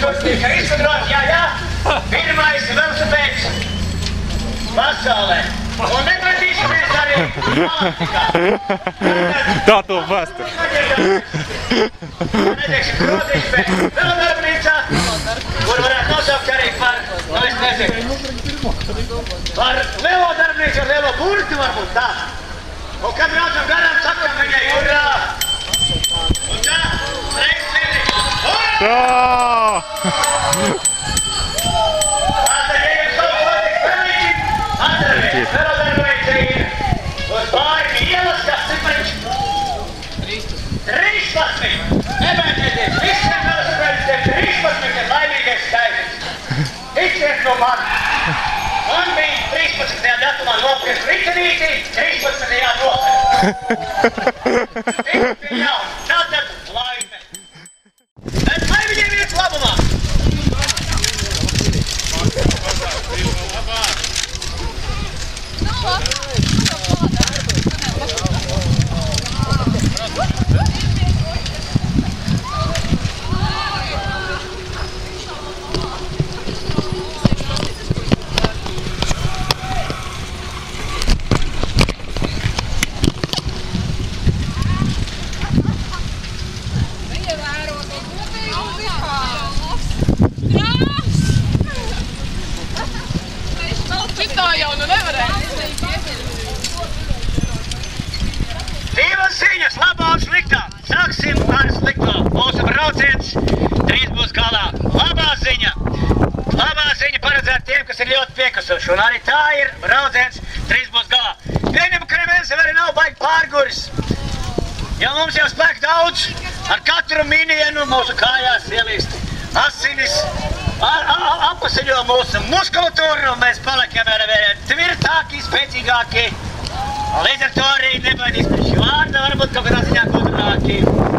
Tika izgudrots, jā, pirmais velosipēds pasaulē. Un nepratīsimies arī Galaktikā. Tā to vēsturi. Neteiksim Kroziņš, bet velodarbnīcā, kur varētu nosaukt arī par, es nezinu, par velodarbnīcu ar lielo burtu varbūt tā. Un kad braucam garām, sakam viņai urā! Un tā, reiz cīnī, urā! Atdarījiem savu patiks pelīķi, atdarījiem, velodarbnīca ir uz Bāļņu ielas, kas cipariņš 13! Nebēdieties, visiem velosipēdistiem 13 ir laimīgais skaidrs. Ticiet no mani! Man bija 13. datumā nopirkt ritenīti, 13. nopirkt. Tik bija jau, tātad laime. Bet lai viņiem iet labumā! Divas ziņas, labā un sliktā. Sāksim ar slikto. Mūsu brauciens drīz būs galā. Labā ziņa paredzēta tiem, kas ir ļoti piekusuši. Un arī tā ir, brauciens drīz būs galā. Pieņem, ka neviens arī nav baigi pārguris. Ja mums jau spēk daudz, ar katru minienu mūsu kājās ielīst asinis, apasiņo mūsu muskulatūru, un mēs paliekam ar tvirtāki, spēcīgāki. Līdz ar to arī nebaidīs pēc šī vārda, varbūt kaut kādā ziņā gudrāki.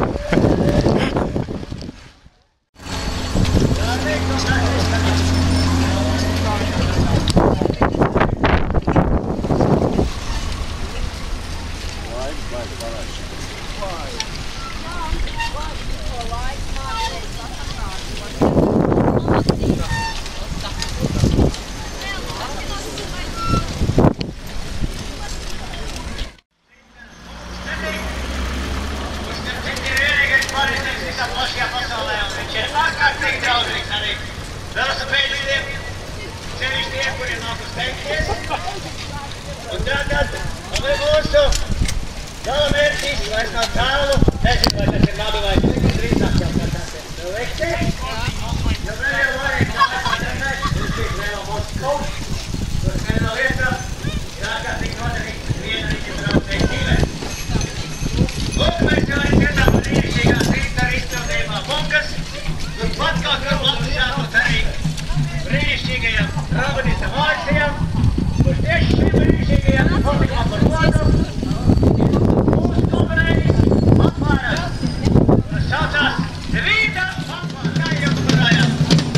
Plašajā pasaulē, un viņš ir ārkārtīgi draudzīgs arī velosipēdistiem, sevišķi tie, kuri nāk uz steigties. Un tātad, mūsu galamērķis vairs nav tālu, nezinu, vai tas ir labi vai drīzāk jau kā tas ir slikti. Jo vēl jau varēja tāpēc, viņš ir vēl mūsu kaut, kur vienā lietā ir ārkārtīgi noderīgs viena viņa braucēja dzīvē. Lūk, mēs jau arī dzirdām brīnišķīgās izpildījumā bunkas, un pat kā kur labs jābūt arī brīnišķīgajam Rabanistam Vācijam, kurš tieši šim brīnišķīgajam notikumam par godu mūsu komponējis atmārās, kas saucās Devīta atmāra, kā jau parājās.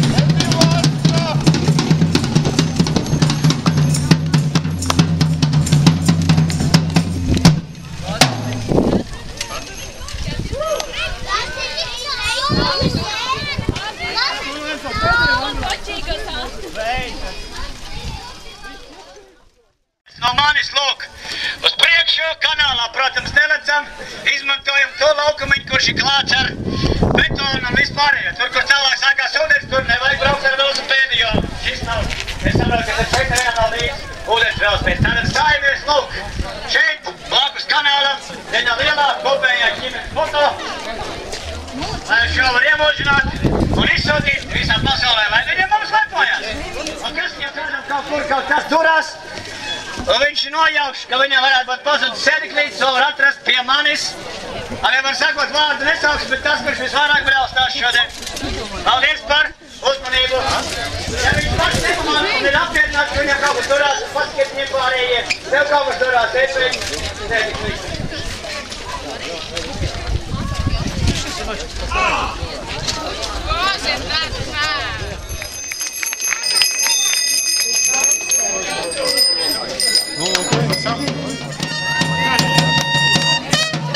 No manis lūk, uz priekšu kanālā, protams, nelecam, izmantojam to laukumiņu, kurš ir klāts ar betonu un vispārējo. Tur, kur tālāk sākās ūdens, tur nevajag braukt ar velosipēdu, jo šis nav, es saprotu, ka tas šeit nevienā nav līdz ūdens velosipēds. Tātad stājamies, lūk, šeit, blakus kanālam, vienā lielā kopējā ģimenes foto, lai šo var iemūžināt un izsūtīt visā pasaulē, lai viņiem mums lepojās. Un kas viņam kādam kaut kur kaut kas turās, un viņš nojauš, ka viņam varētu būt pazudis sēdeklītis, to var atrast pie manis. Arī var sakot vārdu nesauks, bet tas, kurš visvairāk braucās šodien. Paldies par uzmanību. Ja viņš pats nepamanā un ir apmierināts, ka viņam kaut kas turās, paskiet viņiem pārējie. Tev kaut kas turās, ēpēļ, sēdeklītis.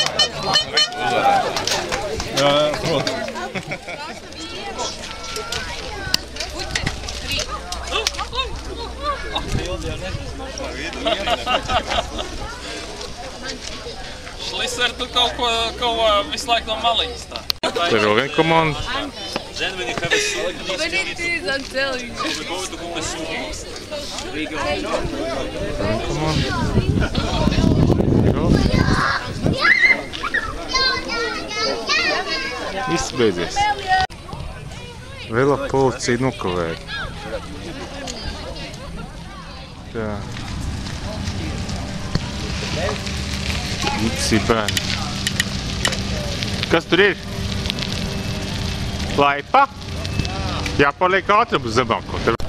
Jā, protams. Šliser tu kaut ko visu laiku no maliņas tā. Te ir vēl viena komanda. When it is, I'm telling you. Viss beidzies. Vela policija nokavēja. Tā. Visi bērni. Kas tur ir? Laipa? Jāpaliek autobusu zemāko.